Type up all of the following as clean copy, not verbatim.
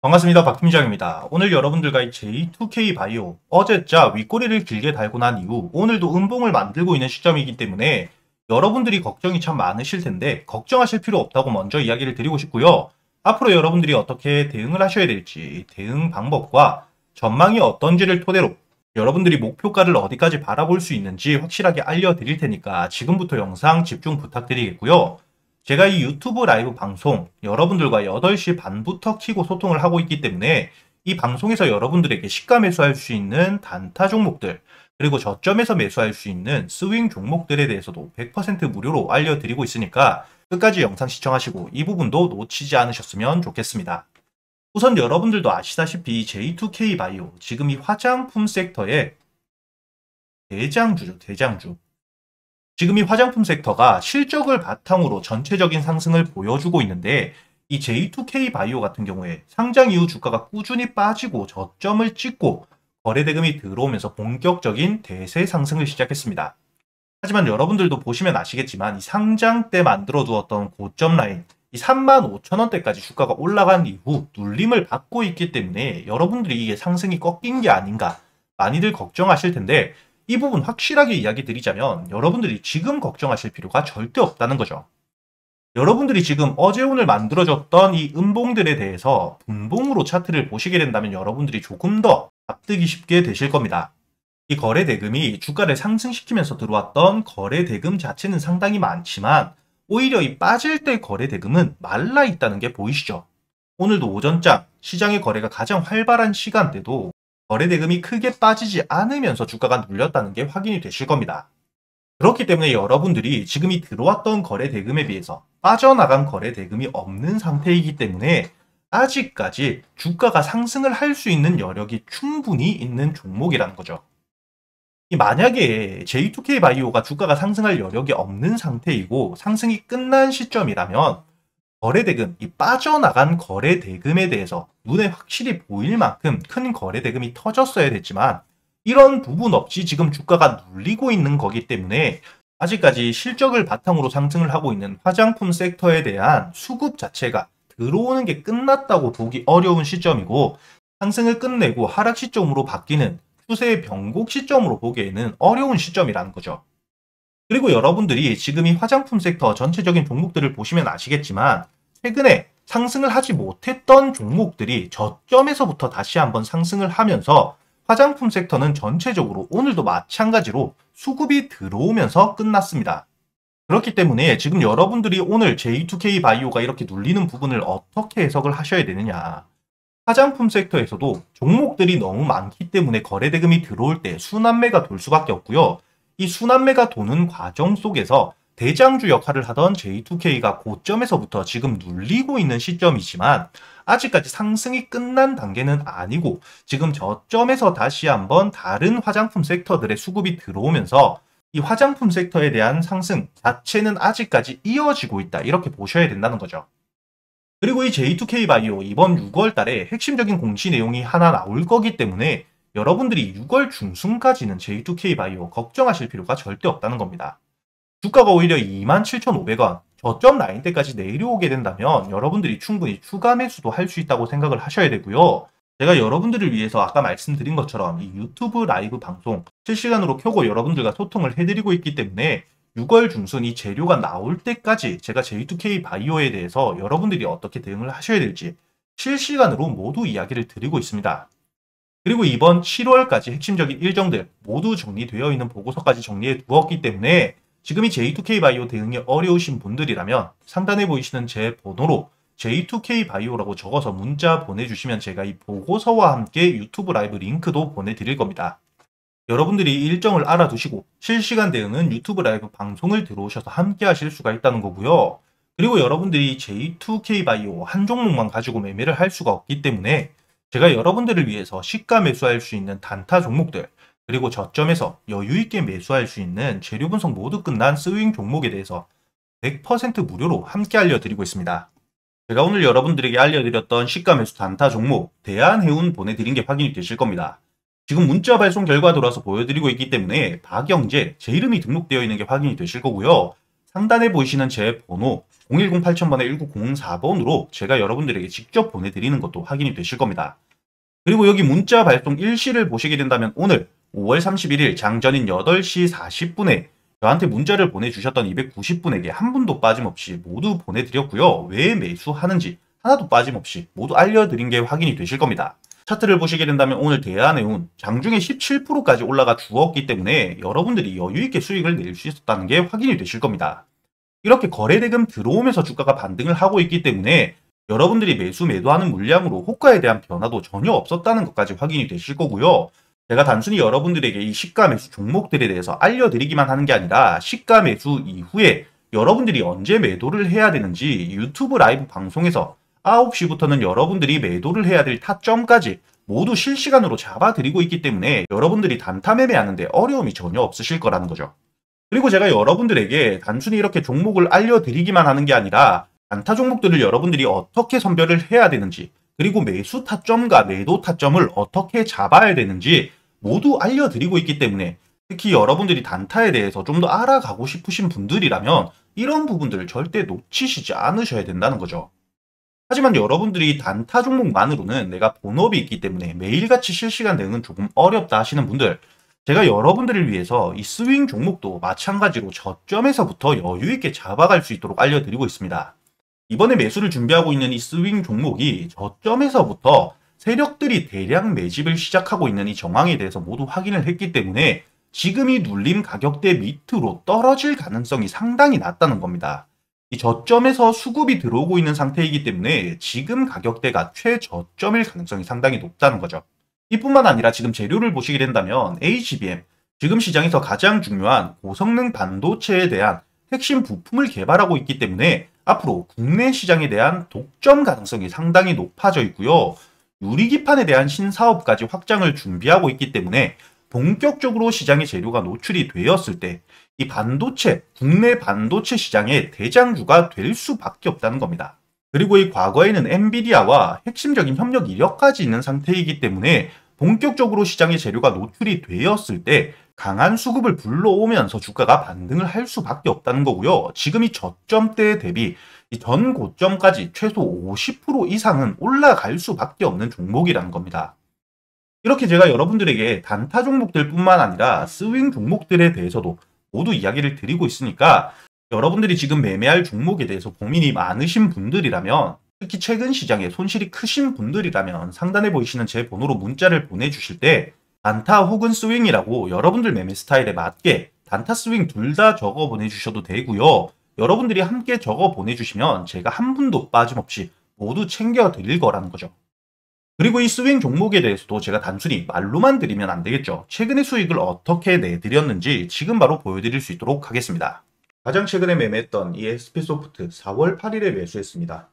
반갑습니다. 박팀장입니다. 오늘 여러분들과 이 J2K 바이오 어제자 윗꼬리를 길게 달고 난 이후 오늘도 음봉을 만들고 있는 시점이기 때문에 여러분들이 걱정이 참 많으실 텐데 걱정하실 필요 없다고 먼저 이야기를 드리고 싶고요. 앞으로 여러분들이 어떻게 대응을 하셔야 될지, 대응 방법과 전망이 어떤지를 토대로 여러분들이 목표가를 어디까지 바라볼 수 있는지 확실하게 알려드릴 테니까 지금부터 영상 집중 부탁드리겠고요. 제가 이 유튜브 라이브 방송 여러분들과 8시 반부터 켜고 소통을 하고 있기 때문에 이 방송에서 여러분들에게 시가 매수할 수 있는 단타 종목들, 그리고 저점에서 매수할 수 있는 스윙 종목들에 대해서도 100% 무료로 알려드리고 있으니까 끝까지 영상 시청하시고 이 부분도 놓치지 않으셨으면 좋겠습니다. 우선 여러분들도 아시다시피 J2K 바이오, 지금 이 화장품 섹터의 대장주죠, 대장주. 지금 이 화장품 섹터가 실적을 바탕으로 전체적인 상승을 보여주고 있는데 이 J2K 바이오 같은 경우에 상장 이후 주가가 꾸준히 빠지고 저점을 찍고 거래대금이 들어오면서 본격적인 대세 상승을 시작했습니다. 하지만 여러분들도 보시면 아시겠지만 이 상장 때 만들어 두었던 고점 라인 이 35,000원대까지 주가가 올라간 이후 눌림을 받고 있기 때문에 여러분들이 이게 상승이 꺾인 게 아닌가 많이들 걱정하실 텐데 이 부분 확실하게 이야기 드리자면 여러분들이 지금 걱정하실 필요가 절대 없다는 거죠. 여러분들이 지금 어제 오늘 만들어졌던 이 음봉들에 대해서 분봉으로 차트를 보시게 된다면 여러분들이 조금 더 납득이 쉽게 되실 겁니다. 이 거래대금이 주가를 상승시키면서 들어왔던 거래대금 자체는 상당히 많지만 오히려 이 빠질 때 거래대금은 말라 있다는 게 보이시죠? 오늘도 오전장 시장의 거래가 가장 활발한 시간대도 거래대금이 크게 빠지지 않으면서 주가가 눌렸다는 게 확인이 되실 겁니다. 그렇기 때문에 여러분들이 지금 이 들어왔던 거래대금에 비해서 빠져나간 거래대금이 없는 상태이기 때문에 아직까지 주가가 상승을 할 수 있는 여력이 충분히 있는 종목이라는 거죠. 만약에 J2K 바이오가 주가가 상승할 여력이 없는 상태이고 상승이 끝난 시점이라면 거래대금, 이 빠져나간 거래대금에 대해서 눈에 확실히 보일 만큼 큰 거래대금이 터졌어야 됐지만 이런 부분 없이 지금 주가가 눌리고 있는 거기 때문에 아직까지 실적을 바탕으로 상승을 하고 있는 화장품 섹터에 대한 수급 자체가 들어오는 게 끝났다고 보기 어려운 시점이고 상승을 끝내고 하락 시점으로 바뀌는 추세의 변곡 시점으로 보기에는 어려운 시점이라는 거죠. 그리고 여러분들이 지금 이 화장품 섹터 전체적인 종목들을 보시면 아시겠지만 최근에 상승을 하지 못했던 종목들이 저점에서부터 다시 한번 상승을 하면서 화장품 섹터는 전체적으로 오늘도 마찬가지로 수급이 들어오면서 끝났습니다. 그렇기 때문에 지금 여러분들이 오늘 J2K 바이오가 이렇게 눌리는 부분을 어떻게 해석을 하셔야 되느냐. 화장품 섹터에서도 종목들이 너무 많기 때문에 거래대금이 들어올 때 순환매가 돌 수밖에 없고요. 이 순환매가 도는 과정 속에서 대장주 역할을 하던 J2K가 고점에서부터 지금 눌리고 있는 시점이지만 아직까지 상승이 끝난 단계는 아니고 지금 저점에서 다시 한번 다른 화장품 섹터들의 수급이 들어오면서 이 화장품 섹터에 대한 상승 자체는 아직까지 이어지고 있다. 이렇게 보셔야 된다는 거죠. 그리고 이 J2K 바이오 이번 6월 달에 핵심적인 공시 내용이 하나 나올 거기 때문에 여러분들이 6월 중순까지는 J2K 바이오 걱정하실 필요가 절대 없다는 겁니다. 주가가 오히려 27,500원 저점 라인대까지 내려오게 된다면 여러분들이 충분히 추가 매수도 할 수 있다고 생각을 하셔야 되고요. 제가 여러분들을 위해서 아까 말씀드린 것처럼 이 유튜브 라이브 방송 실시간으로 켜고 여러분들과 소통을 해드리고 있기 때문에 6월 중순 이 재료가 나올 때까지 제가 J2K 바이오에 대해서 여러분들이 어떻게 대응을 하셔야 될지 실시간으로 모두 이야기를 드리고 있습니다. 그리고 이번 7월까지 핵심적인 일정들 모두 정리되어 있는 보고서까지 정리해 두었기 때문에 지금 이 J2K 바이오 대응이 어려우신 분들이라면 상단에 보이시는 제 번호로 J2K 바이오라고 적어서 문자 보내주시면 제가 이 보고서와 함께 유튜브 라이브 링크도 보내드릴 겁니다. 여러분들이 일정을 알아두시고 실시간 대응은 유튜브 라이브 방송을 들어오셔서 함께 하실 수가 있다는 거고요. 그리고 여러분들이 J2K 바이오 한 종목만 가지고 매매를 할 수가 없기 때문에 제가 여러분들을 위해서 시가 매수할 수 있는 단타 종목들 그리고 저점에서 여유있게 매수할 수 있는 재료 분석 모두 끝난 스윙 종목에 대해서 100% 무료로 함께 알려드리고 있습니다. 제가 오늘 여러분들에게 알려드렸던 시가 매수 단타 종목 대한해운 보내드린 게 확인이 되실 겁니다. 지금 문자 발송 결과 들어와서 보여드리고 있기 때문에 박영재 제 이름이 등록되어 있는 게 확인이 되실 거고요. 상단에 보이시는 제 번호 010-8000번에 1904번으로 제가 여러분들에게 직접 보내드리는 것도 확인이 되실 겁니다. 그리고 여기 문자 발송 일시를 보시게 된다면 오늘 5월 31일 장전인 8시 40분에 저한테 문자를 보내주셨던 290분에게 한 분도 빠짐없이 모두 보내드렸고요. 왜 매수하는지 하나도 빠짐없이 모두 알려드린 게 확인이 되실 겁니다. 차트를 보시게 된다면 오늘 대한해운 장중에 17%까지 올라가 주었기 때문에 여러분들이 여유있게 수익을 낼 수 있었다는 게 확인이 되실 겁니다. 이렇게 거래대금 들어오면서 주가가 반등을 하고 있기 때문에 여러분들이 매도하는 물량으로 호가에 대한 변화도 전혀 없었다는 것까지 확인이 되실 거고요. 제가 단순히 여러분들에게 이 시가 매수 종목들에 대해서 알려드리기만 하는 게 아니라 시가 매수 이후에 여러분들이 언제 매도를 해야 되는지 유튜브 라이브 방송에서 9시부터는 여러분들이 매도를 해야 될 타점까지 모두 실시간으로 잡아드리고 있기 때문에 여러분들이 단타 매매하는데 어려움이 전혀 없으실 거라는 거죠. 그리고 제가 여러분들에게 단순히 이렇게 종목을 알려드리기만 하는 게 아니라 단타 종목들을 여러분들이 어떻게 선별을 해야 되는지 그리고 매수 타점과 매도 타점을 어떻게 잡아야 되는지 모두 알려드리고 있기 때문에 특히 여러분들이 단타에 대해서 좀 더 알아가고 싶으신 분들이라면 이런 부분들을 절대 놓치시지 않으셔야 된다는 거죠. 하지만 여러분들이 단타 종목만으로는 내가 본업이 있기 때문에 매일같이 실시간 대응은 조금 어렵다 하시는 분들, 제가 여러분들을 위해서 이 스윙 종목도 마찬가지로 저점에서부터 여유있게 잡아갈 수 있도록 알려드리고 있습니다. 이번에 매수를 준비하고 있는 이 스윙 종목이 저점에서부터 세력들이 대량 매집을 시작하고 있는 이 정황에 대해서 모두 확인을 했기 때문에 지금 이 눌림 가격대 밑으로 떨어질 가능성이 상당히 낮다는 겁니다. 이 저점에서 수급이 들어오고 있는 상태이기 때문에 지금 가격대가 최저점일 가능성이 상당히 높다는 거죠. 이뿐만 아니라 지금 재료를 보시게 된다면 HBM, 지금 시장에서 가장 중요한 고성능 반도체에 대한 핵심 부품을 개발하고 있기 때문에 앞으로 국내 시장에 대한 독점 가능성이 상당히 높아져 있고요. 유리기판에 대한 신사업까지 확장을 준비하고 있기 때문에 본격적으로 시장의 재료가 노출이 되었을 때 이 반도체, 국내 반도체 시장의 대장주가 될 수밖에 없다는 겁니다. 그리고 이 과거에는 엔비디아와 핵심적인 협력 이력까지 있는 상태이기 때문에 본격적으로 시장의 재료가 노출이 되었을 때 강한 수급을 불러오면서 주가가 반등을 할 수밖에 없다는 거고요. 지금 이 저점대 대비 이 전 고점까지 최소 50% 이상은 올라갈 수밖에 없는 종목이라는 겁니다. 이렇게 제가 여러분들에게 단타 종목들 뿐만 아니라 스윙 종목들에 대해서도 모두 이야기를 드리고 있으니까 여러분들이 지금 매매할 종목에 대해서 고민이 많으신 분들이라면 특히 최근 시장에 손실이 크신 분들이라면 상단에 보이시는 제 번호로 문자를 보내주실 때 단타 혹은 스윙이라고 여러분들 매매 스타일에 맞게 단타 스윙 둘 다 적어 보내주셔도 되고요. 여러분들이 함께 적어 보내주시면 제가 한 분도 빠짐없이 모두 챙겨 드릴 거라는 거죠. 그리고 이 스윙 종목에 대해서도 제가 단순히 말로만 드리면 안 되겠죠. 최근의 수익을 어떻게 내드렸는지 지금 바로 보여드릴 수 있도록 하겠습니다. 가장 최근에 매매했던 이 SP소프트 4월 8일에 매수했습니다.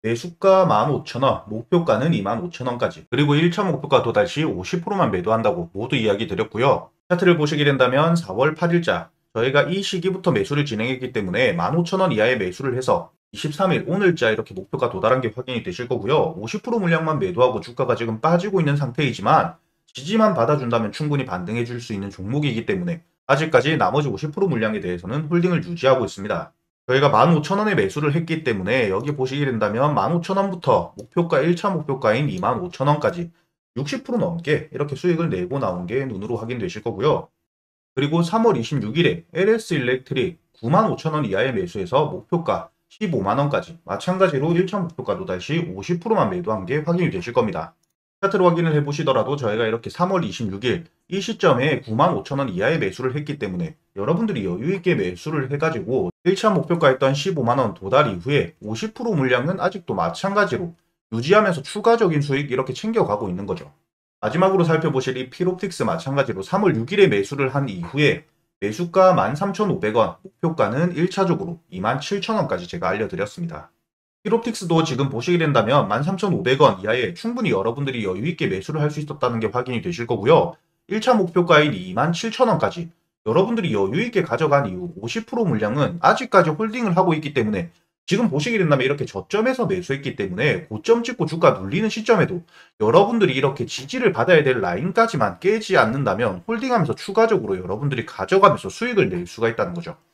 매수가 15,000원, 목표가는 25,000원까지, 그리고 1차 목표가 도달 시 50%만 매도한다고 모두 이야기 드렸고요. 차트를 보시게 된다면 4월 8일자 저희가 이 시기부터 매수를 진행했기 때문에 15,000원 이하의 매수를 해서 23일 오늘자 이렇게 목표가 도달한 게 확인이 되실 거고요. 50% 물량만 매도하고 주가가 지금 빠지고 있는 상태이지만 지지만 받아준다면 충분히 반등해 줄 수 있는 종목이기 때문에 아직까지 나머지 50% 물량에 대해서는 홀딩을 유지하고 있습니다. 저희가 15,000원에 매수를 했기 때문에 여기 보시게 된다면 15,000원부터 목표가 1차 목표가인 25,000원까지 60% 넘게 이렇게 수익을 내고 나온 게 눈으로 확인되실 거고요. 그리고 3월 26일에 LS 일렉트릭 95,000원 이하의 매수해서 목표가 15만원까지 마찬가지로 1차 목표가 도달 시 50%만 매도한 게 확인이 되실 겁니다. 차트로 확인을 해보시더라도 저희가 이렇게 3월 26일 이 시점에 95,000원 이하의 매수를 했기 때문에 여러분들이 여유있게 매수를 해가지고 1차 목표가였던 15만원 도달 이후에 50% 물량은 아직도 마찬가지로 유지하면서 추가적인 수익 이렇게 챙겨가고 있는 거죠. 마지막으로 살펴보실 이 필옵틱스 마찬가지로 3월 6일에 매수를 한 이후에 매수가 13,500원, 목표가는 1차적으로 27,000원까지 제가 알려드렸습니다. 필옵틱스도 지금 보시게 된다면 13,500원 이하에 충분히 여러분들이 여유있게 매수를 할 수 있었다는 게 확인이 되실 거고요. 1차 목표가인 27,000원까지 여러분들이 여유있게 가져간 이후 50% 물량은 아직까지 홀딩을 하고 있기 때문에 지금 보시게 된다면 이렇게 저점에서 매수했기 때문에 고점 찍고 주가 눌리는 시점에도 여러분들이 이렇게 지지를 받아야 될 라인까지만 깨지 않는다면 홀딩하면서 추가적으로 여러분들이 가져가면서 수익을 낼 수가 있다는 거죠.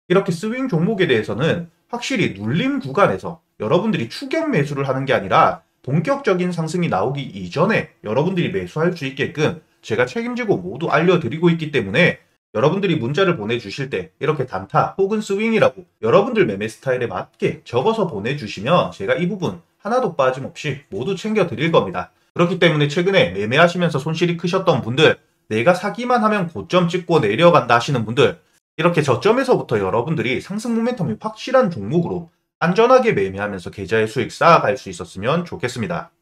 이렇게 스윙 종목에 대해서는 확실히 눌림 구간에서 여러분들이 추격 매수를 하는 게 아니라 본격적인 상승이 나오기 이전에 여러분들이 매수할 수 있게끔 제가 책임지고 모두 알려드리고 있기 때문에 여러분들이 문자를 보내주실 때 이렇게 단타 혹은 스윙이라고 여러분들 매매 스타일에 맞게 적어서 보내주시면 제가 이 부분 하나도 빠짐없이 모두 챙겨드릴 겁니다. 그렇기 때문에 최근에 매매하시면서 손실이 크셨던 분들, 내가 사기만 하면 고점 찍고 내려간다 하시는 분들, 이렇게 저점에서부터 여러분들이 상승 모멘텀이 확실한 종목으로 안전하게 매매하면서 계좌의 수익 쌓아갈 수 있었으면 좋겠습니다.